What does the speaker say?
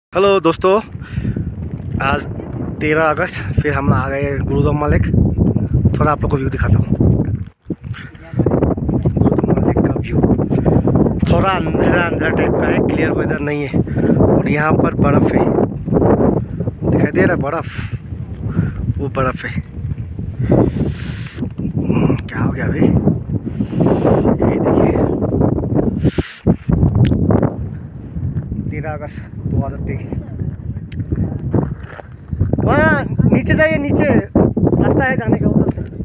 Hello दोस्तों, आज 13 अगस्त फिर हम आ गए गुरुदम्मा लेक। थोड़ा आप लोग को व्यू दिखाता हूँ। गुरुदम्मा लेक का व्यू थोड़ा अंधेरा अंधेरा टाइप का है, क्लियर वेदर नहीं है। और यहाँ पर बर्फ़ है, दिखाई दे रहा है बर्फ़, वो बर्फ़ है। क्या हो गया अभी, ये देखिए 13 अगस्त 2023। वहाँ नीचे जाइए, नीचे रास्ता है जाने का उधर से।